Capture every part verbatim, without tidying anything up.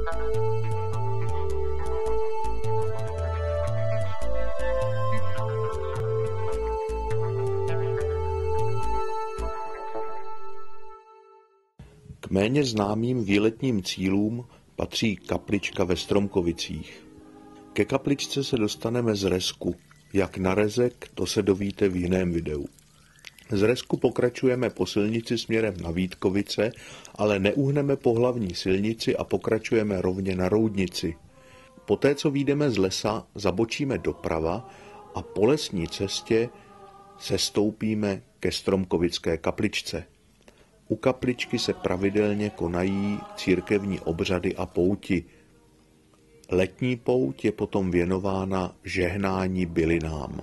K méně známým výletním cílům patří kaplička ve Stromkovicích. Ke kapličce se dostaneme z Rezku. Jak na Rezek, to se dovíte v jiném videu. Z Rezku pokračujeme po silnici směrem na Vítkovice, ale neuhneme po hlavní silnici a pokračujeme rovně na Roudnici. Poté, co vyjdeme z lesa, zabočíme doprava a po lesní cestě sestoupíme ke Stromkovické kapličce. U kapličky se pravidelně konají církevní obřady a pouti. Letní pouť je potom věnována žehnání bylinám.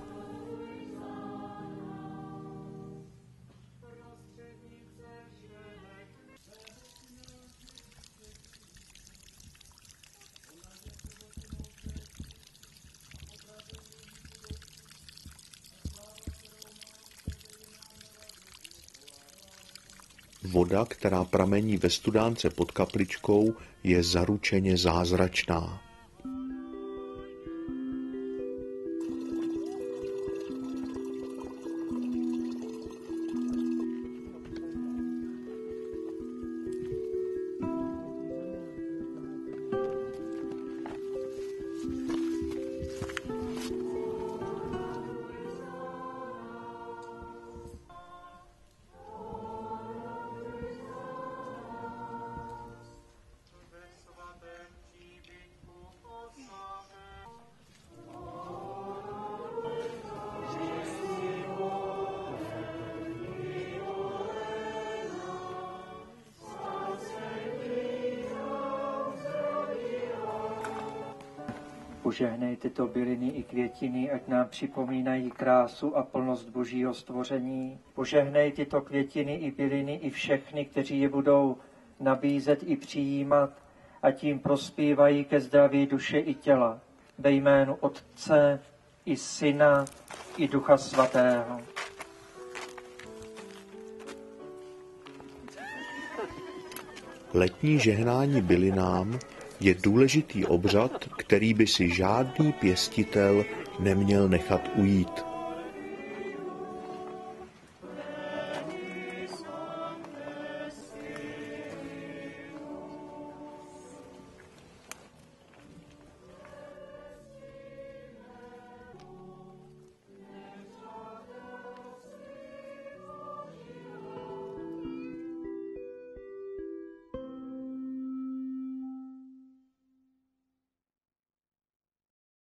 Voda, která pramení ve studánce pod kapličkou, je zaručeně zázračná. Požehnej tyto byliny i květiny, ať nám připomínají krásu a plnost Božího stvoření. Požehnej tyto květiny i byliny i všechny, kteří je budou nabízet i přijímat, a tím prospívají ke zdraví duše i těla. Ve jménu Otce i Syna i Ducha Svatého. Letní žehnání bylinám je důležitý obřad, který by si žádný pěstitel neměl nechat ujít.